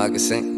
I can sing.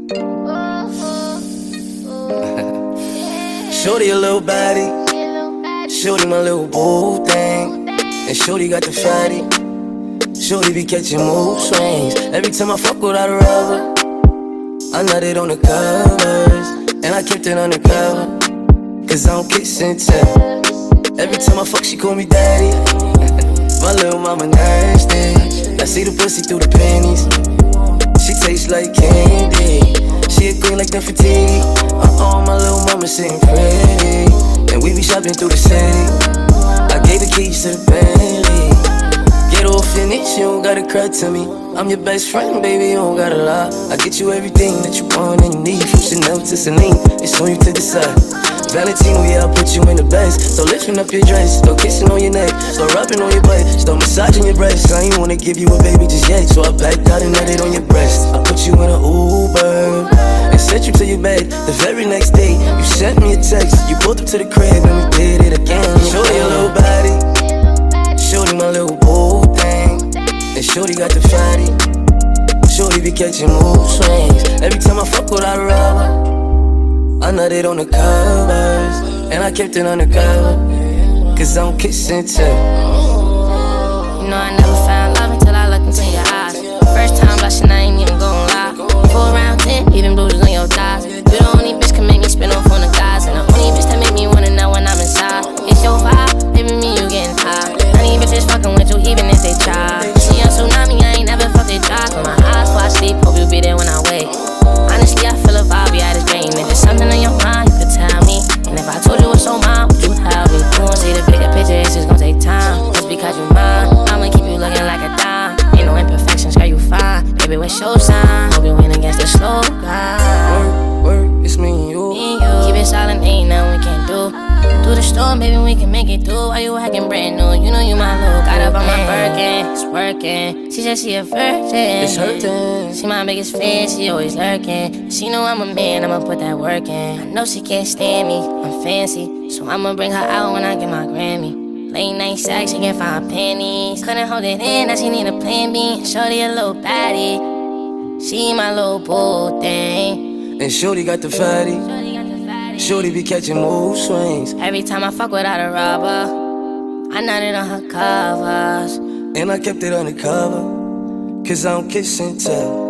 Shorty a little body, shorty my little boo thing, and shorty got the fatty. Shorty be catching mood swings. Every time I fuck without a rubber, I nutted on the covers, and I kept it undercover, cause I don't kiss and tell. Every time I fuck, she call me daddy. My little mama nasty. I see the pussy through the panties. She tastes like candy. She a queen like Nefertiti. My little mama sitting pretty, and we be shopping through the city. I gave the keys to the Bentley. Get off in it, you don't gotta cry to me. I'm your best friend, baby, you don't gotta lie. I get you everything that you want and you need, from Chanel to Celine. It's on you to decide. Valentino, yeah, I put you in the best. So lifting up your dress, start kissing on your neck, start rubbing on your butt, start massaging your breasts. I ain't wanna give you a baby just yet, so I backed out and nutted on your breast. I put you in an Uber and sent you to your bed. The very next day, you sent me a text. You pulled up to the crib and we did it again. Shorty a little body, shorty my little boo thing, and shorty got the fatty. Shorty be catching mood swings. Every time I fuck without a rubber, I nutted on the covers, and I kept it undercover, cause I don't kiss and tell. You know I never found love until I looked into your eyes. First time blushing, I ain't even gon' lie. 4 round 10, even bruises on your thighs. You the only bitch can make me spin off on the guys, and the only bitch that make me wanna know when I'm inside. It's your vibe, baby, me, you getting high. Honey bitches fucking with you even if they try. See a tsunami, I ain't never felt it dry. Close my eyes while I sleep, hope you be there when I wake. Honestly, I feel a vibe, yeah, this dream. If it's something on your mind, you could tell me. And if I told you it's on mine, would you help me? You won't see the bigger picture, it's just gon' take time. Just because you mine, I'ma keep you looking like a dime. Ain't no imperfections, girl, you fine. Baby, what's your sign? Hope you win against the slow guy. Work, it's me and you. Keep it silent, ain't nothing we can do. Through the storm, baby, we can make it through. Why you acting brand new? You know you my little. Got up on my Birkin, it's working. She said she a virgin. It's hurting. She my biggest fan, she always lurking. She know I'm a man, I'ma put that work in. I know she can't stand me, I'm fancy, so I'ma bring her out when I get my Grammy. Late night sex, she can't find panties. Couldn't hold it in, now she need a plan B. Shorty a little baddie, she my little boo thing, and shorty got the fatty. Shorty be catching mood swings. Every time I fuck without a rubber, I nutted on her covers, and I kept it undercover, cause I don't kiss and tell.